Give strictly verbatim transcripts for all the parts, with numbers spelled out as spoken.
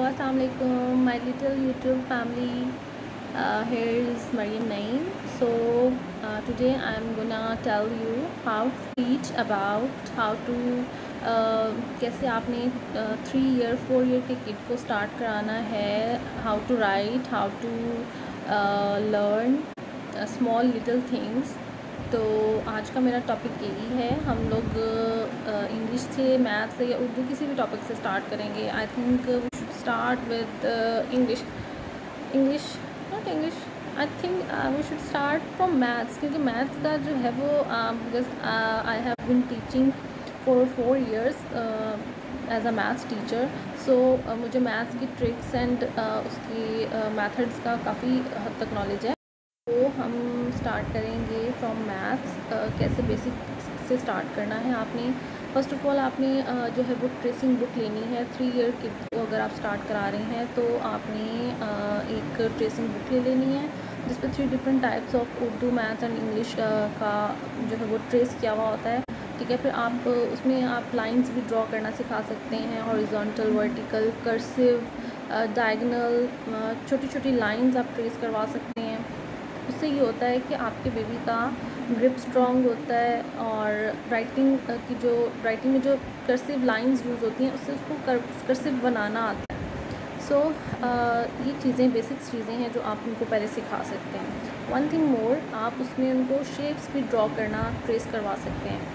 Assalamualaikum, my little YouTube family. Uh, here is Mariam Naeem. So uh, today I'm gonna tell you how to teach about how to uh, कैसे आपने three year four year के kid को start कराना है, how to write, how to learn small little things. तो आज का मेरा टॉपिक यही है। हम लोग इंग्लिश से, मैथ से या उर्दू किसी भी टॉपिक से स्टार्ट करेंगे। I think we should start with English English not English I think we should start from maths, क्योंकि मैथ्स का जो है वो because I have been teaching for four years as a maths teacher. So मुझे maths की tricks and उसकी methods uh, का काफ़ी हद तक नॉलेज है। तो हम स्टार्ट करेंगे फ्रॉम मैथ्स। कैसे बेसिक से स्टार्ट करना है। आपने फ़र्स्ट ऑफ़ ऑल आपने uh, जो है वो ट्रेसिंग बुक लेनी है। थ्री ईयर किड को अगर आप स्टार्ट करा रहे हैं तो आपने uh, एक ट्रेसिंग बुक ले लेनी है जिस पर three different types of Urdu, maths and English का जो है वो ट्रेस किया हुआ होता है। ठीक है, फिर आप उसमें आप लाइंस भी ड्रॉ करना सिखा सकते हैं, हॉरिजॉन्टल, वर्टिकल, कर्सिव, डायगोनल, छोटी छोटी लाइंस आप ट्रेस करवा सकते हैं। उससे ये होता है कि आपके बेबी का ग्रिप स्ट्रॉन्ग होता है और राइटिंग की जो राइटिंग में जो कर्सिव लाइंस यूज़ होती हैं उससे उसको कर, कर्सिव बनाना आता है। सो so, uh, ये चीज़ें बेसिक्स चीज़ें हैं जो आप उनको पहले सिखा सकते हैं। वन थिंग मोर, आप उसमें उनको शेप्स भी ड्रॉ करना ट्रेस करवा सकते हैं।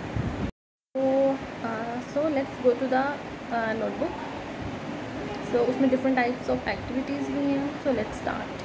तो so let's go to the notebook. So उसमें डिफरेंट टाइप्स ऑफ एक्टिविटीज़ भी हैं। So let's start.